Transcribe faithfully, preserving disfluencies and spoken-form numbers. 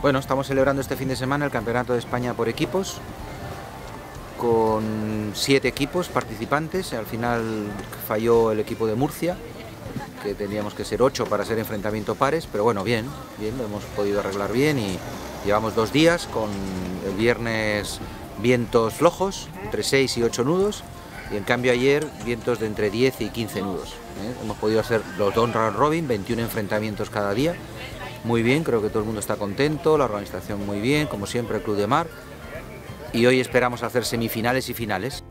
Bueno, estamos celebrando este fin de semana el Campeonato de España por equipos, con siete equipos participantes. Al final falló el equipo de Murcia, que teníamos que ser ocho para ser enfrentamiento pares, pero bueno, bien, bien, lo hemos podido arreglar bien y llevamos dos días con el viernes vientos flojos, entre seis y ocho nudos, y en cambio ayer vientos de entre diez y quince nudos. ¿eh? Hemos podido hacer los dos round robin, veintiún enfrentamientos cada día, muy bien, creo que todo el mundo está contento, la organización muy bien, como siempre el Club de Mar, y hoy esperamos hacer semifinales y finales.